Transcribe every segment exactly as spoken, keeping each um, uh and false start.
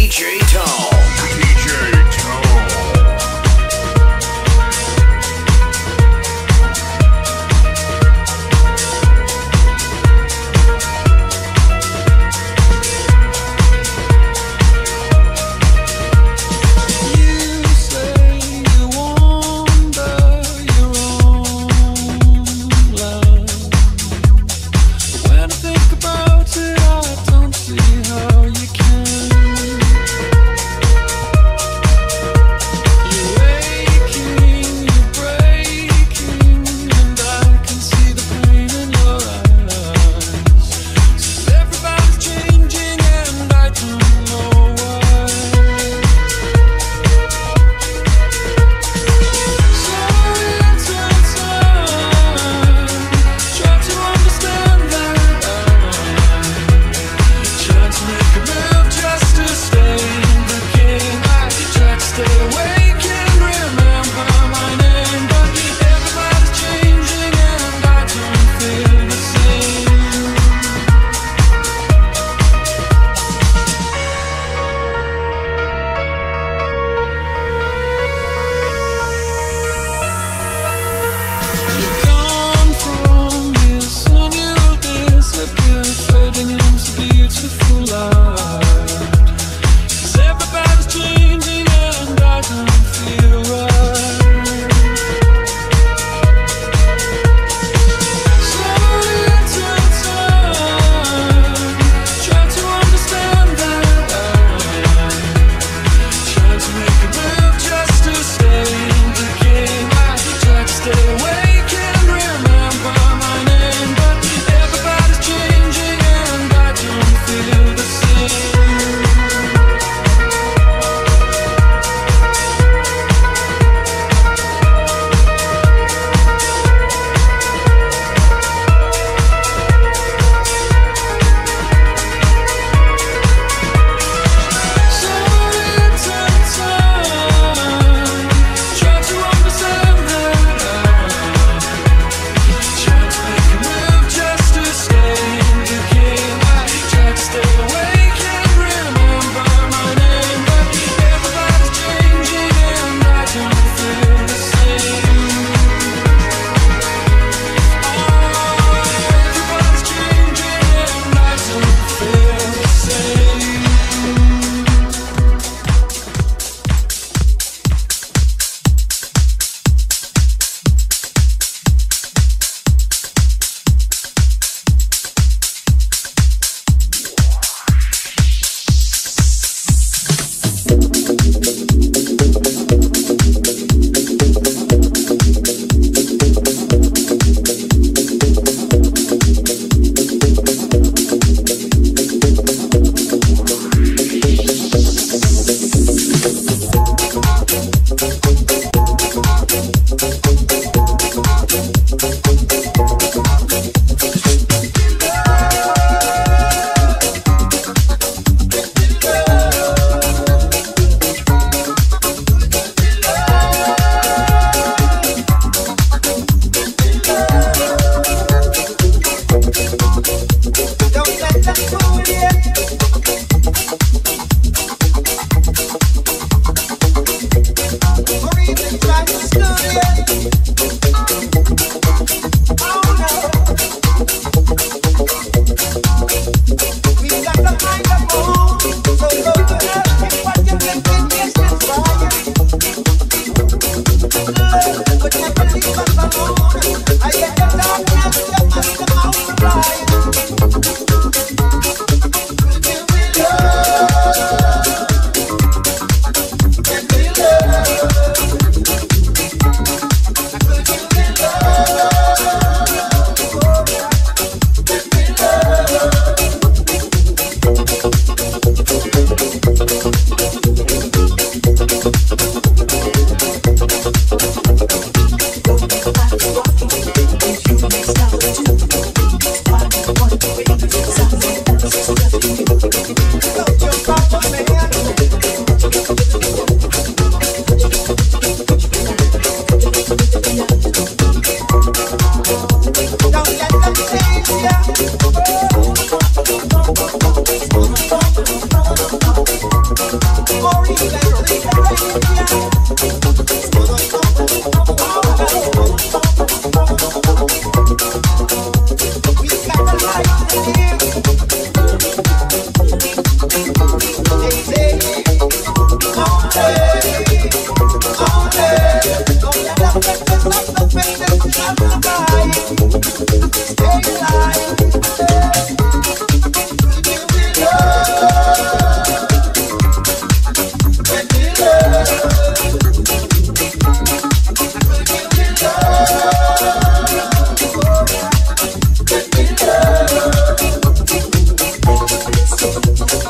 J Tone. D J Tone. When I think about it, I don't see how you can.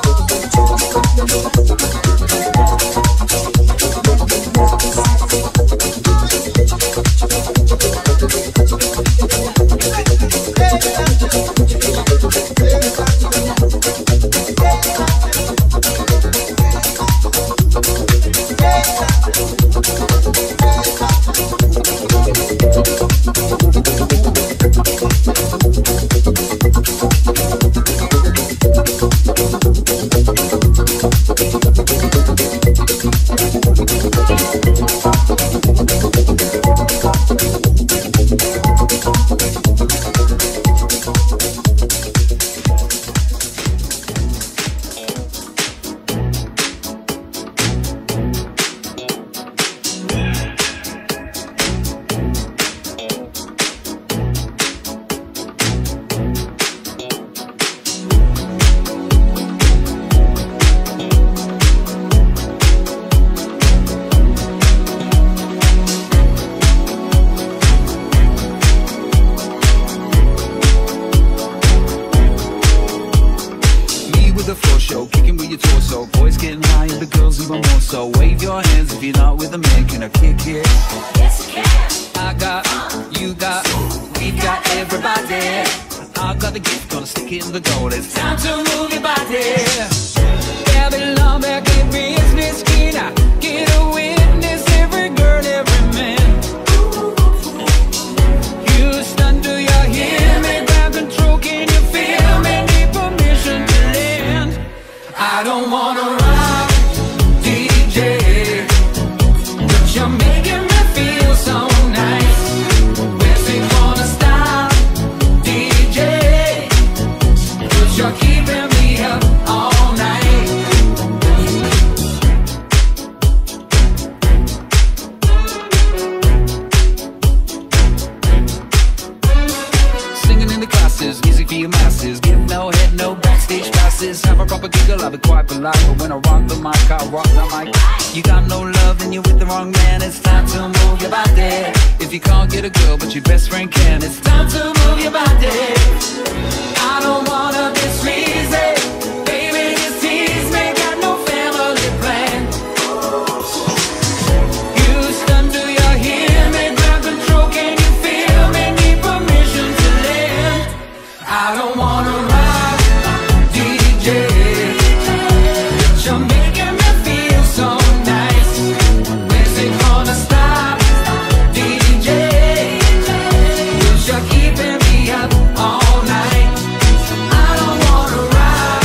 Keeping me up all night. I don't wanna ride.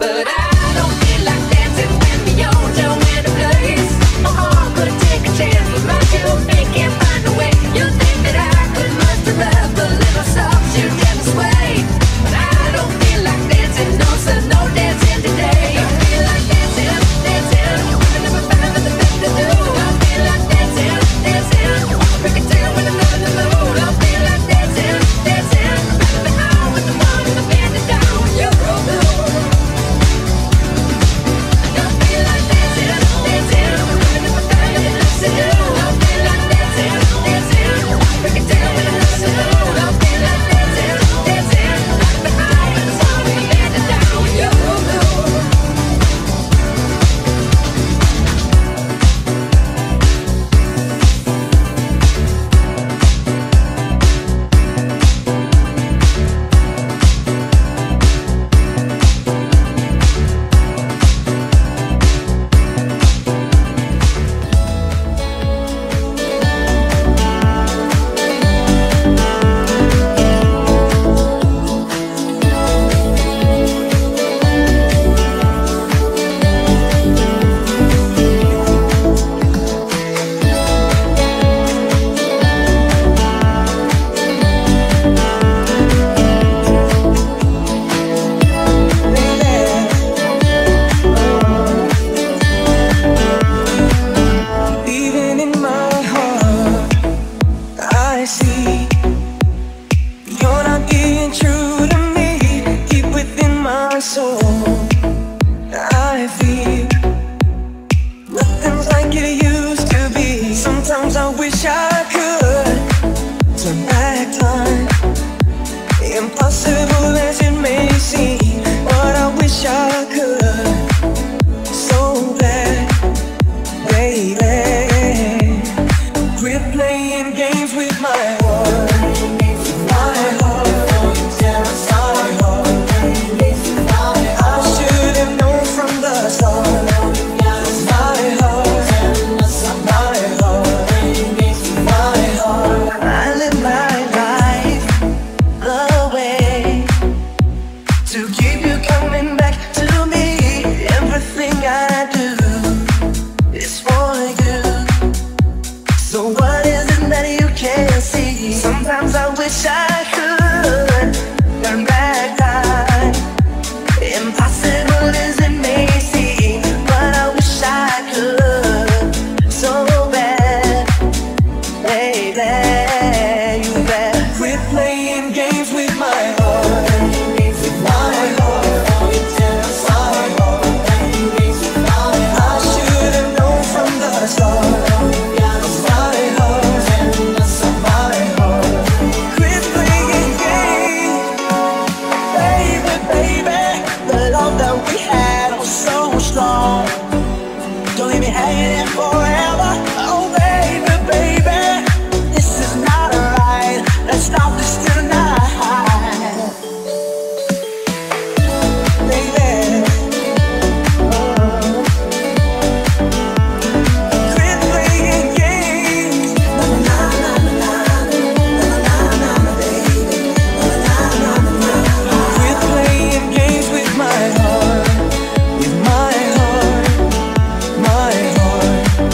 With my heart, my heart.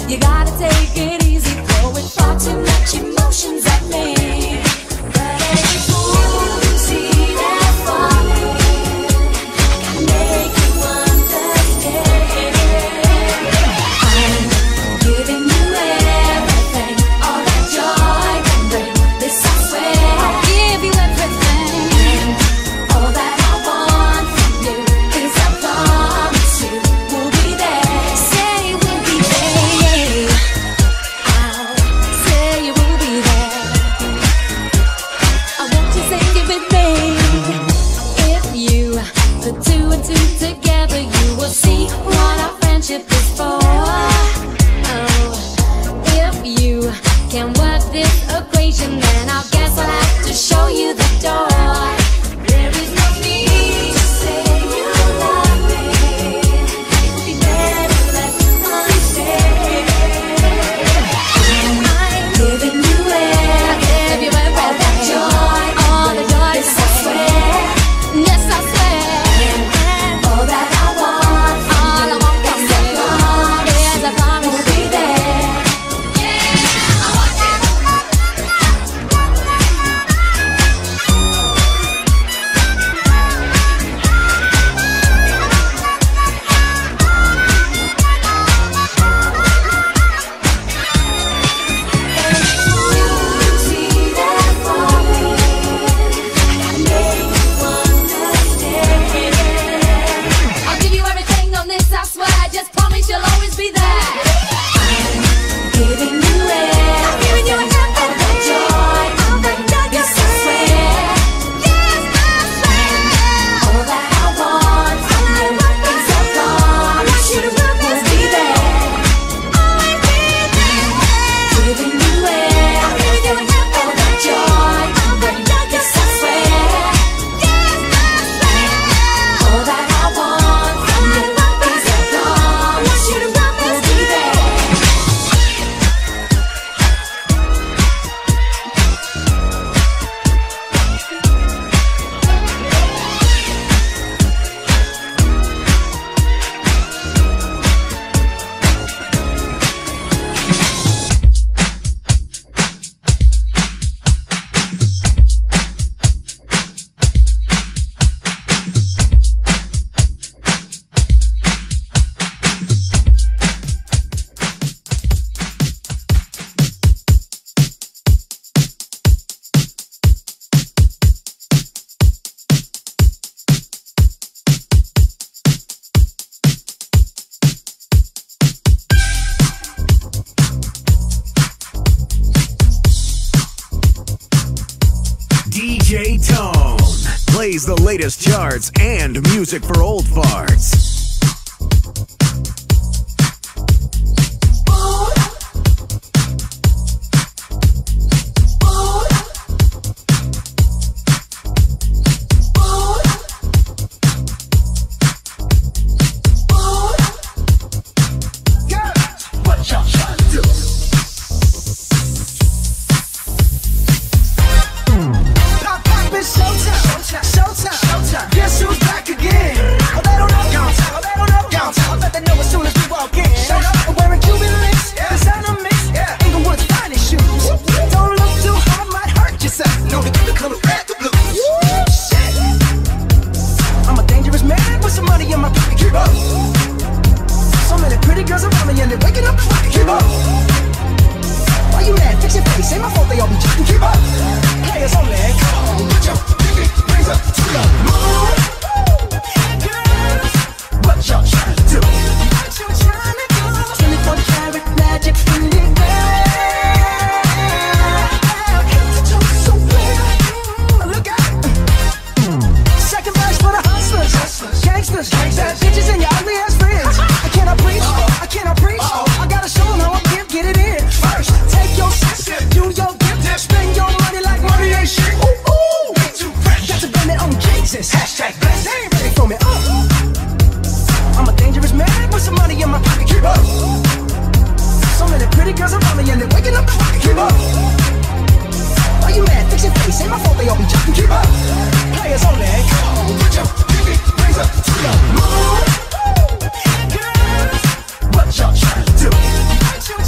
You gotta take it easy, throwing far too much emotions at me. But every fool can see that falling can make you understand. I'm giving you everything, all that joy can bring. This I swear, I'll give you everything. All that I want from you is a promise you will be there. Say we'll be there. I'll say you will be there. I want you sing it with me. If you put two and two together, you will see what our friendship is for. Oh, if you can work this equation, then I guess I'll have to show you the door. There is no need to say you love me. It would be better left unsaid. I'm giving you everything, all that joy, all the joy. Yes, I swear, yes, I swear. All that I want, all I want from you is a promise we'll be there. Yeah, I want you. I'll give you everything on this, I swear. I just promise you'll always be there. I'm giving you everything. I'm giving you everything. All that joy, all that joy. Yes, I swear. Yes, I swear. All that I want from you is a promise you will be there. Always be there. Giving you everything. I'm giving you everything. All that joy, all that joy. Yes, I swear. Yes, I swear. All that I want from you is a promise you will be there. D J Tone plays the latest charts and music for old farts. What y'all trying to do? Pop, pop, it's showtime, showtime, showtime. Guess who's back again? Oh, they don't know, oh, they don't know, I bet they know as soon as we walk in. I'm wearing Cuban links, designer mix, Inglewood's finest shoes. Don't look too hard, might hurt yourself. Know the good color, red, the blues. Shit. I'm a dangerous man with some money in my pocket. Keep up. So many pretty girls around me and they're waking up crying. Keep up. Why you mad? Fix your face. Ain't my fault they all be jacking. Keep up. Players only. Come on, put your pinky rings up to the moon. Girls, what y'all trying to do? What you trying to do? twenty-four karat magic in the air. So clear. Look out. Second verse for the hustlers, gangsters, bad bitches and your ugly ass friends. I cannot preach, I cannot preach. I gotta show them how I give, get it in. First, take your sip, do your dip, spend your money like money ain't shit. Ooh, ooh, got to blame it on Jesus. Hashtag blessed, they ain't ready for me. Uh. I'm a dangerous man with some money in my pocket. Keep up. So many pretty girls around me and they're waking up the rocket. Keep up. Why you mad? Fix your face. Ain't my fault they all be jocking. Keep up. Players only. Come on, put your pinky rings up to the moon. Girls, what y'all trying to do?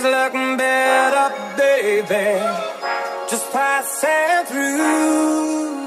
looking better, baby. Just passing through.